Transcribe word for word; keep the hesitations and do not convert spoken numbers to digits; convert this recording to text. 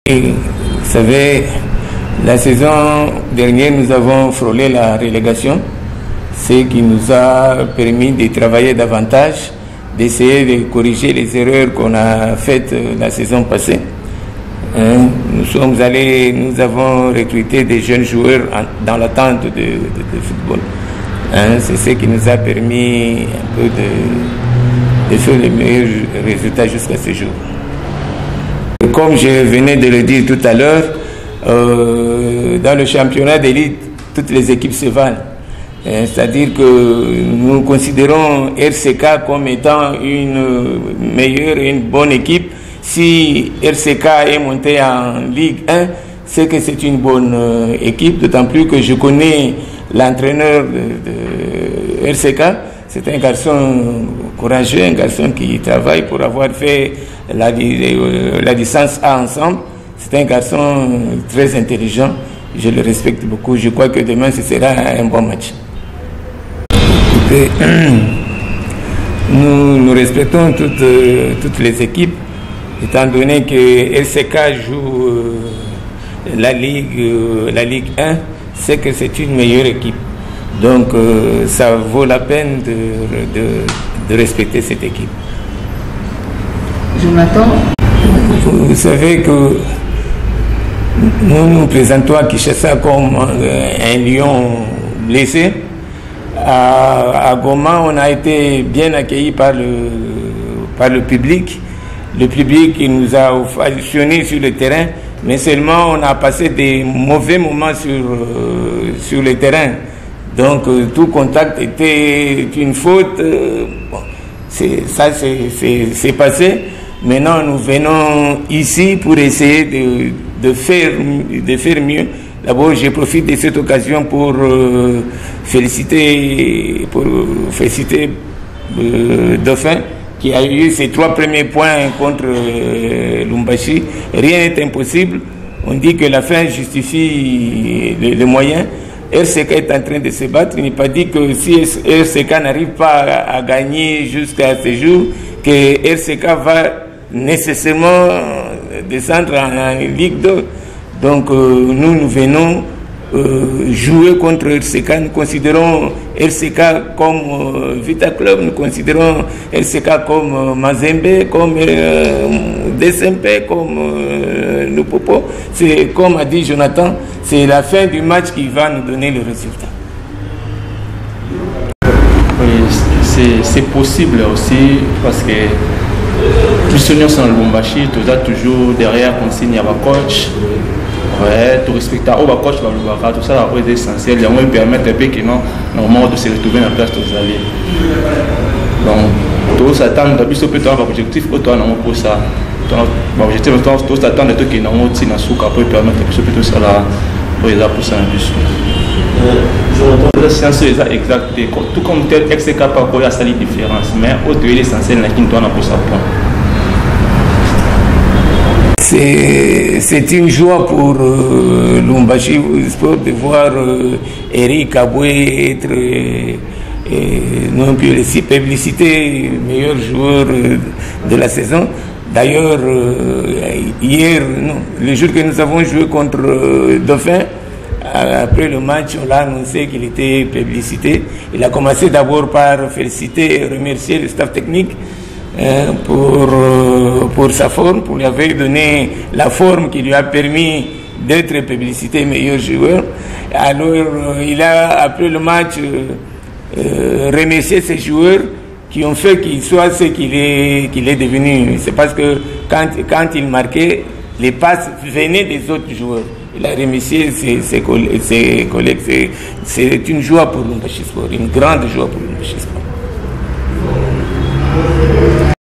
Et, vous savez, la saison dernière, nous avons frôlé la relégation, ce qui nous a permis de travailler davantage, d'essayer de corriger les erreurs qu'on a faites la saison passée. Hein, nous sommes allés, nous avons recruté des jeunes joueurs en, dans l'attente de, de, de football. Hein, c'est ce qui nous a permis un peu de, de faire les meilleurs résultats jusqu'à ce jour. Comme je venais de le dire tout à l'heure, euh, dans le championnat d'élite, toutes les équipes se valent. C'est-à-dire que nous considérons R C K comme étant une meilleure et une bonne équipe. Si R C K est monté en Ligue un, c'est que c'est une bonne équipe, d'autant plus que je connais l'entraîneur de, de R C K. C'est un garçon courageux, un garçon qui travaille pour avoir fait la, la licence A ensemble. C'est un garçon très intelligent. Je le respecte beaucoup. Je crois que demain, ce sera un bon match. Écoutez, nous, nous respectons toutes, toutes les équipes, étant donné que R C K joue la Ligue, la Ligue un, c'est que c'est une meilleure équipe. Donc, euh, ça vaut la peine de, de, de respecter cette équipe. Jonathan, vous, vous savez que nous nous présentons à Kinshasa comme un lion blessé. À, à Goma, on a été bien accueillis par le, par le public. Le public nous a ovationné sur le terrain, mais seulement on a passé des mauvais moments sur, euh, sur le terrain. Donc euh, tout contact était une faute. Euh, bon, ça c'est passé. Maintenant nous venons ici pour essayer de, de, faire, de faire mieux. D'abord je profite de cette occasion pour euh, féliciter, pour féliciter euh, Dauphin qui a eu ses trois premiers points contre euh, Lumbashi. Rien n'est impossible. On dit que la fin justifie les, les moyens. R C K est en train de se battre. Il n'est pas dit que si R C K n'arrive pas à, à gagner jusqu'à ce jour, que R C K va nécessairement descendre en, en Ligue deux. Donc euh, nous, nous venons euh, jouer contre R C K. Nous considérons R C K comme euh, Vita Club, nous considérons R C K comme euh, Mazembe, comme euh, D S M P, comme euh, Lupopo. C'est comme a dit Jonathan, c'est la fin du match qui va nous donner le résultat. Oui, c'est possible aussi parce que plusieurs sont Lumbashi, tu as toujours derrière consigne à la coach. Ouais, tu respectes au coach, tout ça c'est essentiel. Il va permettre un peu que non, normalement de se retrouver dans la place de aller. Donc, tout s'attend d'abord sur peut-être un objectif au toi non pour ça. L'objectif c'est tout s'attend de tout qui non aussi na souka pour permettre que peut ça là pour les pour ça juste. La science est exacte. Tout comme tel R C K pas quoi il y a ça les différences, mais au delà l'essentiel là qui doit na pour ça point. C'est une joie pour euh, Lumbashi Sport de voir euh, Eric Aboué être euh, non plus les six publicités meilleur joueur euh, de la saison. D'ailleurs, euh, hier, non, le jour que nous avons joué contre euh, Dauphin, après le match, on l'a annoncé qu'il était publicité. Il a commencé d'abord par féliciter et remercier le staff technique euh, pour, euh, pour sa forme, pour lui avoir donné la forme qui lui a permis d'être publicité meilleur joueur. Alors, euh, il a, après le match, euh, euh, remercié ses joueurs qui ont fait qu'il soit ce qu'il est, qu'il est devenu. C'est parce que quand, quand il marquait, les passes venaient des autres joueurs. Il a remercié ses, ses collègues. C'est une joie pour Lumbashi Sport, une grande joie pour Lumbashi Sport.